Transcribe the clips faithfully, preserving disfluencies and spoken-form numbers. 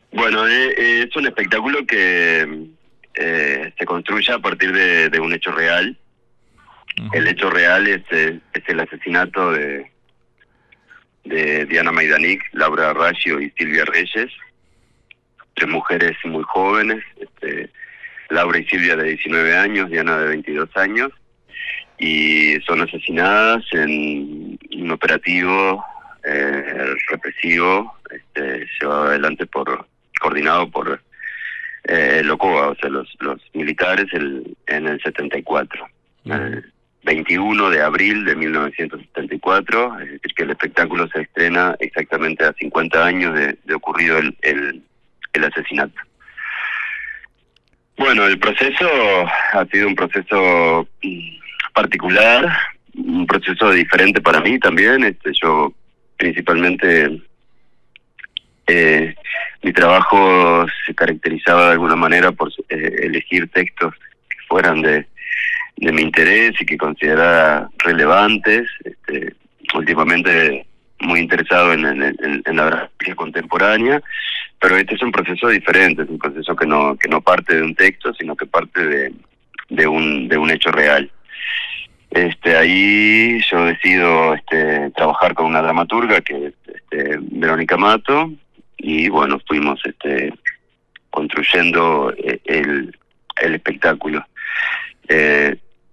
Bueno, eh, eh, es un espectáculo que eh, se construye a partir de, de un hecho real. El Ujú. hecho real es, eh, es el asesinato de, de Diana Maidanic, Laura Raggio y Silvia Reyes, tres mujeres muy jóvenes, este, Laura y Silvia de diecinueve años, Diana de veintidós años, y son asesinadas en un operativo eh, represivo, este, llevado adelante por, coordinado por eh, el OCOA, o sea, los, los militares el, en el setenta y cuatro. Ujú. El veintiuno de abril de mil novecientos setenta y cuatro, es decir, que el espectáculo se estrena exactamente a cincuenta años de, de ocurrido el, el, el asesinato. Bueno, el proceso ha sido un proceso mm, particular, un proceso diferente para mí también. Este, yo principalmente eh, mi trabajo se caracterizaba de alguna manera por eh, elegir textos que fueran de, de mi interés y que considerara relevantes. Este, últimamente muy interesado en, en, en, en la dramaturgia contemporánea, pero este es un proceso diferente, es un proceso que no que no parte de un texto, sino que parte de, de un de un hecho real. Este, ahí yo decido este, trabajar con una dramaturga que es este, Verónica Mato, y bueno, fuimos este, construyendo el, el espectáculo. Eh,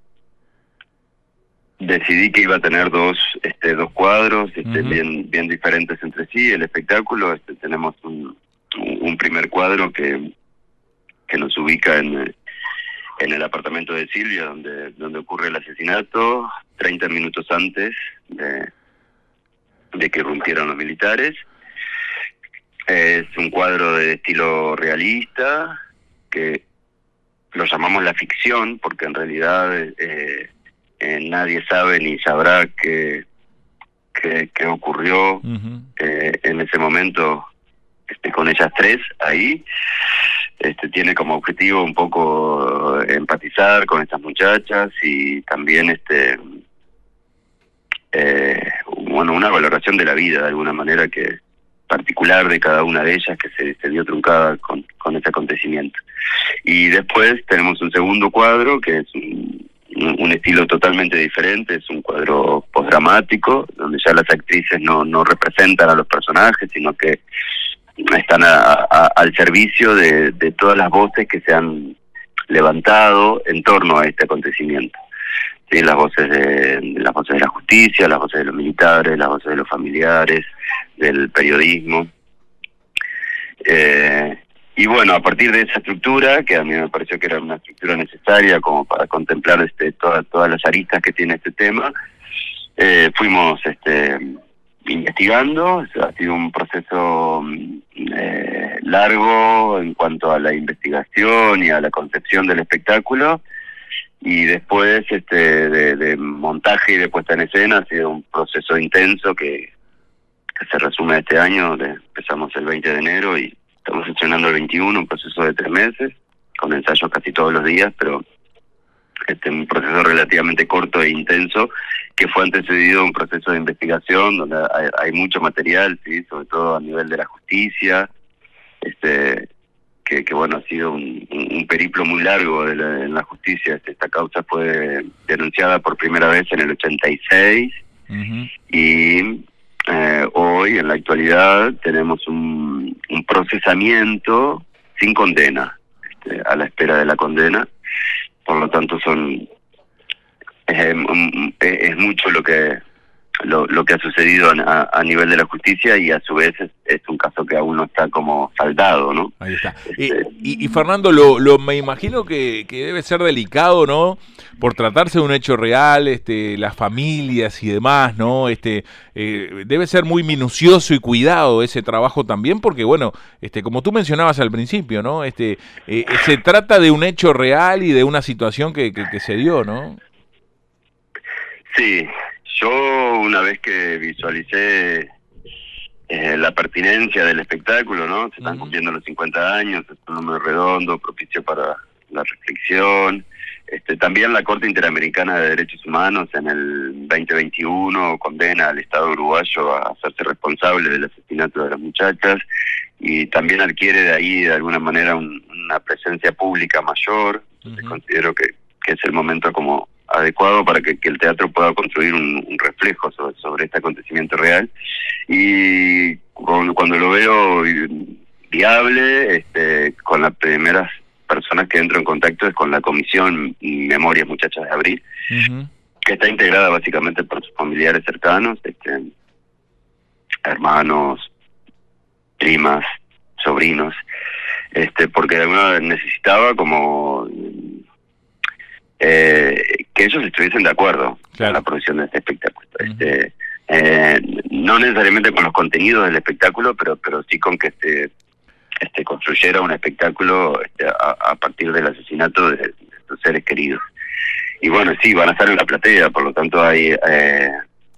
decidí que iba a tener dos este, dos cuadros este, Ujú. bien bien diferentes entre sí. El espectáculo, este, tenemos un, un primer cuadro que, que nos ubica en en el apartamento de Silvia, donde donde ocurre el asesinato, treinta minutos antes de, de que irrumpieran los militares. Es un cuadro de estilo realista, que lo llamamos la ficción, porque en realidad eh, eh, nadie sabe ni sabrá qué, qué, qué ocurrió Ujú. eh, en ese momento este, con ellas tres ahí. Este, tiene como objetivo un poco empatizar con estas muchachas y también este eh, bueno, una valoración de la vida de alguna manera que particular de cada una de ellas que se, se vio truncada con, con ese acontecimiento. Y después tenemos un segundo cuadro que es un, un estilo totalmente diferente, es un cuadro postdramático, donde ya las actrices no, no representan a los personajes, sino que están a, a, al servicio de, de todas las voces que se han levantado en torno a este acontecimiento. Sí, las voces de las voces de la justicia, las voces de los militares, las voces de los familiares, del periodismo. Eh, y bueno, a partir de esa estructura, que a mí me pareció que era una estructura necesaria como para contemplar este toda, todas las aristas que tiene este tema, eh, fuimos este investigando. Ha sido un proceso eh, largo en cuanto a la investigación y a la concepción del espectáculo, y después este de, de montaje y de puesta en escena ha sido un proceso intenso que, que se resume este año. De, empezamos el veinte de enero y estamos estrenando el veintiuno, un proceso de tres meses con ensayos casi todos los días, pero este un proceso relativamente corto e intenso, que fue antecedido a un proceso de investigación donde hay, hay mucho material, sí, sobre todo a nivel de la justicia, este que, que bueno, ha sido un, un, un periplo muy largo de la, en la justicia. Esta causa fue denunciada por primera vez en el ochenta y seis, Ujú. y eh, hoy, en la actualidad, tenemos un, un procesamiento sin condena, este, a la espera de la condena. Por lo tanto, son es, es mucho lo que lo, lo que ha sucedido a, a nivel de la justicia, y a su vez es, es un caso que aún no está como saldado, ¿no? Ahí está. Eh, Este, y, y Fernando, lo, lo me imagino que, que debe ser delicado, ¿no? Por tratarse de un hecho real, este, las familias y demás, ¿no? Este, eh, debe ser muy minucioso y cuidado ese trabajo también, porque bueno, este, como tú mencionabas al principio, ¿no? Este, eh, se trata de un hecho real y de una situación que, que, que se dio, ¿no? sí, yo una vez que visualicé eh, la pertinencia del espectáculo, ¿no? Se están Uh-huh. cumpliendo los cincuenta años, es un número redondo, propicio para la reflexión. Este, también la Corte Interamericana de Derechos Humanos en el veinte veintiuno condena al Estado uruguayo a hacerse responsable del asesinato de las muchachas, y también adquiere de ahí de alguna manera un, una presencia pública mayor. Entonces uh-huh. considero que, que es el momento como adecuado para que, que el teatro pueda construir un, un reflejo sobre, sobre este acontecimiento real, y con, cuando lo veo viable, este, con las primeras personas que entro en contacto es con la Comisión Memorias Muchachas de Abril, uh-huh. que está integrada básicamente por sus familiares cercanos, este, hermanos, primas, sobrinos, este, porque de alguna manera necesitaba como eh, que ellos estuviesen de acuerdo claro. con la producción de este espectáculo. Uh-huh. Este, eh, no necesariamente con los contenidos del espectáculo, pero pero sí con que este, este construyera un espectáculo este, a, a partir del asesinato de, de sus seres queridos. Y bueno, sí, van a estar en la platea, por lo tanto hay... Eh,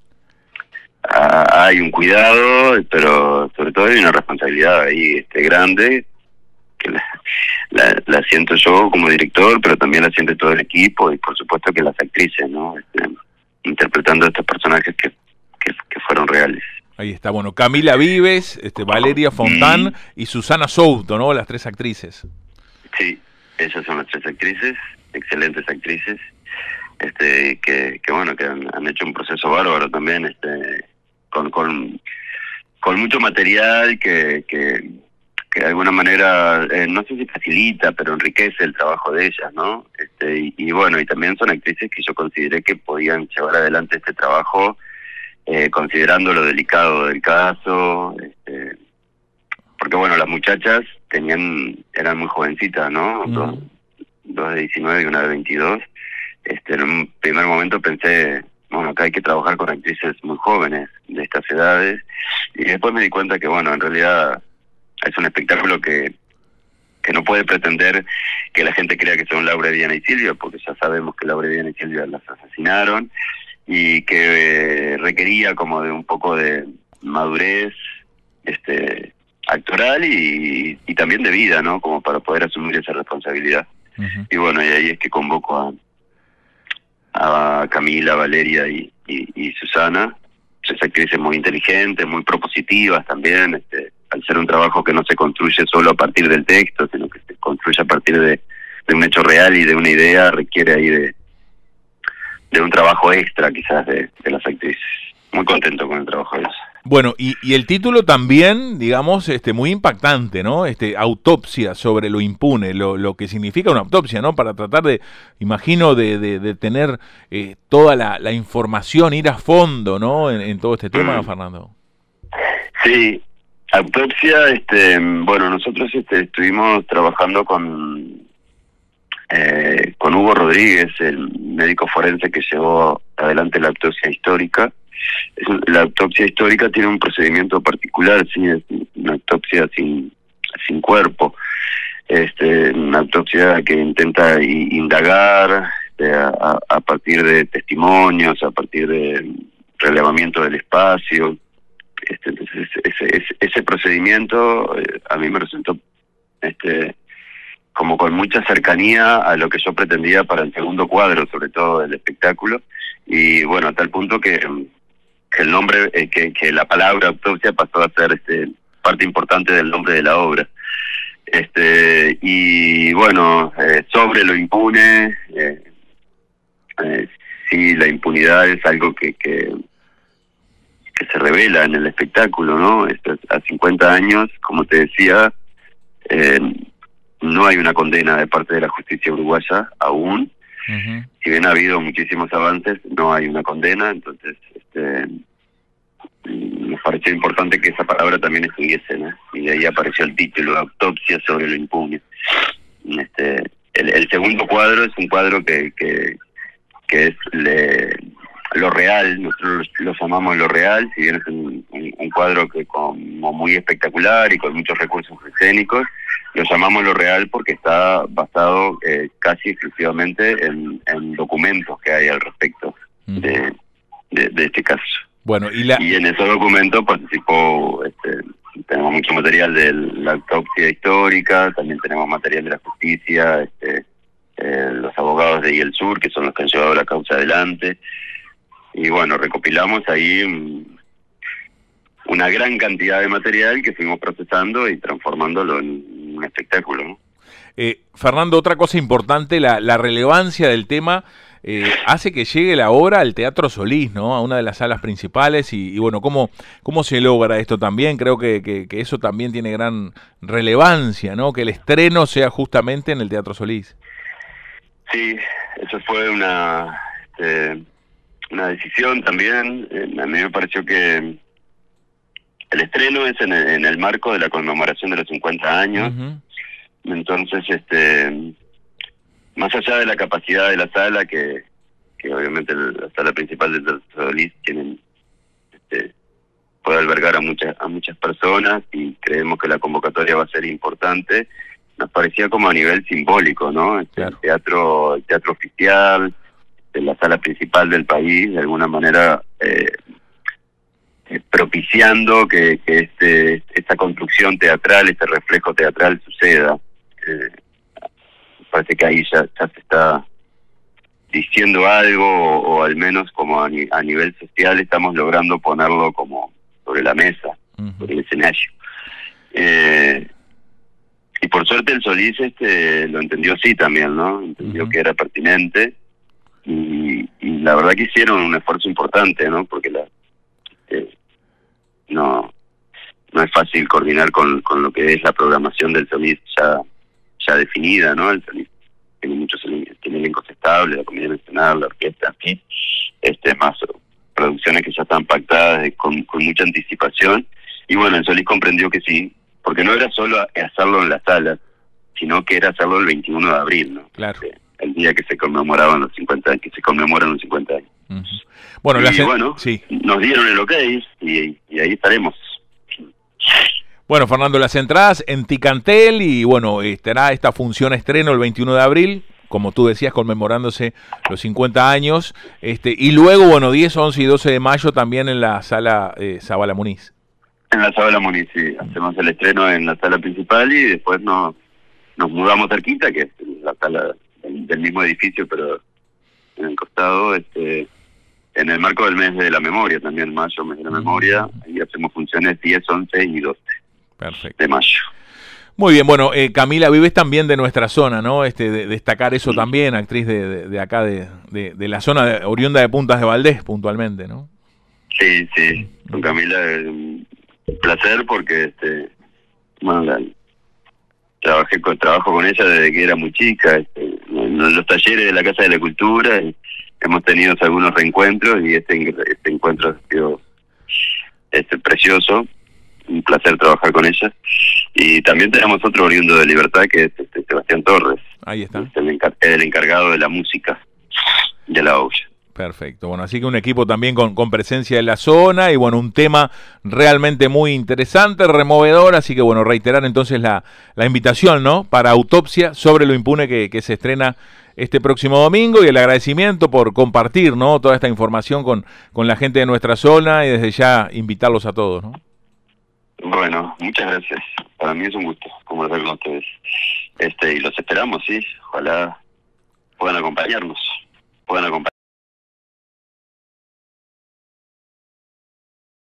hay un cuidado, pero sobre todo hay una responsabilidad ahí este, grande, que la, la, la siento yo como director, pero también la siente todo el equipo, y por supuesto que las actrices, ¿no? Este, interpretando a estos personajes que, que, que fueron reales. Ahí está, bueno, Camila Vives, este, Valeria Fontán mm. y Susana Souto, ¿no? Las tres actrices. Sí, esas son las tres actrices, excelentes actrices, este, que, que bueno, que han, han hecho un proceso bárbaro también, este, con, con, con mucho material que, que, que de alguna manera, eh, no sé si facilita, pero enriquece el trabajo de ellas, ¿no? Este, y, y bueno, y también son actrices que yo consideré que podían llevar adelante este trabajo, eh, considerando lo delicado del caso, este, porque bueno, las muchachas tenían, eran muy jovencitas, ¿no? Mm. Dos, dos de diecinueve y una de veintidós. Este, en un primer momento pensé, bueno, acá hay que trabajar con actrices muy jóvenes de estas edades, y después me di cuenta que, bueno, en realidad es un espectáculo que que no puede pretender que la gente crea que son Laura, Diana y Silvia, porque ya sabemos que Laura, Diana y Silvia las asesinaron, y que eh, requería como de un poco de madurez este actoral y, y también de vida, ¿no? Como para poder asumir esa responsabilidad. Uh-huh. Y bueno, y ahí es que convoco a a Camila, Valeria y, y, y Susana, tres actrices muy inteligentes, muy propositivas también, este, al ser un trabajo que no se construye solo a partir del texto, sino que se construye a partir de, de un hecho real y de una idea, requiere ahí de, de un trabajo extra quizás de, de las actrices. Muy contento con el trabajo de ellas. Bueno, y, y el título también, digamos, este, muy impactante, ¿no? Este, autopsia sobre lo impune, lo, lo que significa una autopsia, ¿no? Para tratar de, imagino, de, de, de tener eh, toda la, la información, ir a fondo, ¿no? En, en todo este tema, mm. Fernando. Sí, autopsia, este, bueno, nosotros este, estuvimos trabajando con, eh, con Hugo Rodríguez, el médico forense que llevó adelante la autopsia histórica. La autopsia histórica tiene un procedimiento particular, sí, es una autopsia sin sin cuerpo, este, una autopsia que intenta indagar este, a, a partir de testimonios, a partir de relevamiento del espacio. Este, entonces ese, ese, ese procedimiento eh, a mí me resultó este como con mucha cercanía a lo que yo pretendía para el segundo cuadro, sobre todo del espectáculo, y bueno, a tal punto que que el nombre, eh, que, que la palabra autopsia pasó a ser este parte importante del nombre de la obra. Este y bueno, eh, sobre lo impune, eh, eh, sí, la impunidad es algo que, que que se revela en el espectáculo, ¿no? Esto, a cincuenta años, como te decía, eh, no hay una condena de parte de la justicia uruguaya aún. Uh-huh. Si bien ha habido muchísimos avances, no hay una condena, entonces este, nos pareció importante que esa palabra también estuviese, ¿no? Y de ahí apareció el título, Autopsia sobre lo impune. Este, el, el segundo cuadro es un cuadro que que, que es le, lo real, nosotros lo llamamos lo real, si bien es un, un, un cuadro que como muy espectacular y con muchos recursos escénicos, lo llamamos lo real porque está basado eh, casi exclusivamente en, en documentos que hay al respecto uh-huh. de, de, de este caso. Bueno, y, la... y en esos documentos participó, este, tenemos mucho material de la autopsia histórica, también tenemos material de la justicia, este, eh, los abogados de I E L Sur, que son los que han llevado la causa adelante, y bueno, recopilamos ahí un, una gran cantidad de material que fuimos procesando y transformándolo en un espectáculo, ¿no? Eh, Fernando, otra cosa importante, la, la relevancia del tema eh, hace que llegue la obra al Teatro Solís, ¿no? A una de las salas principales y, y bueno, ¿cómo, cómo se logra esto también? Creo que, que, que eso también tiene gran relevancia, ¿no? Que el estreno sea justamente en el Teatro Solís. Sí, eso fue una, este, una decisión también. Eh, a mí me pareció que el estreno es en el, en el marco de la conmemoración de los cincuenta años. Uh-huh. Entonces, este, más allá de la capacidad de la sala, que, que obviamente la sala principal del Teatro Solís tiene, este, puede albergar a muchas a muchas personas y creemos que la convocatoria va a ser importante, nos parecía como a nivel simbólico, ¿no? Este, claro. El teatro, el teatro oficial, este, la sala principal del país, de alguna manera eh, eh, propiciando que, que este esta construcción teatral, este reflejo teatral suceda. Eh, parece que ahí ya, ya se está diciendo algo, o, o al menos como a, ni, a nivel social estamos logrando ponerlo como sobre la mesa, uh-huh. sobre el escenario. Eh, y por suerte el Solís este lo entendió así también, ¿no? Entendió uh-huh. que era pertinente y, y la verdad que hicieron un esfuerzo importante, ¿no? Porque la eh, no no es fácil coordinar con, con lo que es la programación del Solís ya ya definida, ¿no? El Solís tiene muchos tiene elencos estables, la Comedia Nacional, la orquesta, aquí, este más producciones que ya están pactadas de, con, con mucha anticipación, y bueno, el Solís comprendió que sí, porque no era solo hacerlo en la sala, sino que era hacerlo el veintiuno de abril, ¿no? Claro. El día que se conmemoraban los cincuenta años, que se conmemoran los cincuenta años. Uh-huh. Bueno, y la bueno, sí. nos dieron el ok y, y ahí estaremos. Bueno, Fernando, las entradas en Ticantel y bueno, estará esta función estreno el veintiuno de abril, como tú decías, conmemorándose los cincuenta años, este y luego, bueno, diez, once y doce de mayo también en la sala eh, Zabala Muniz. En la Zabala Muniz, sí. Hacemos el estreno en la sala principal y después nos, nos mudamos cerquita, que es la sala del, del mismo edificio, pero en el costado, este en el marco del mes de la memoria, también mayo, mes de la memoria, y hacemos funciones diez, once y doce. Perfecto. De mayo. Muy bien, bueno, eh, Camila Vives también de nuestra zona, ¿no? Este, de, destacar eso también, actriz de, de, de acá, de, de, de la zona de, oriunda de Puntas de Valdés, puntualmente, ¿no? Sí, sí, con Camila es un placer porque, este, bueno, la, trabajé con, trabajo con ella desde que era muy chica, este, en los talleres de la Casa de la Cultura, y hemos tenido algunos reencuentros y este, este encuentro ha sido este, precioso. Un placer trabajar con ella. Y también tenemos otro oriundo de Libertad, que es este, Sebastián Torres. Ahí está. Es el, encar el encargado de la música de la olla. Perfecto. Bueno, así que un equipo también con, con presencia en la zona y bueno, un tema realmente muy interesante, removedor. Así que bueno, reiterar entonces la, la invitación, ¿no? Para Autopsia sobre lo impune que, que se estrena este próximo domingo, y el agradecimiento por compartir, ¿no? Toda esta información con, con la gente de nuestra zona y desde ya invitarlos a todos, ¿no? Bueno, muchas gracias. Para mí es un gusto conversar con ustedes. Este, y los esperamos, sí. Ojalá puedan acompañarnos. Puedan acompañarnos.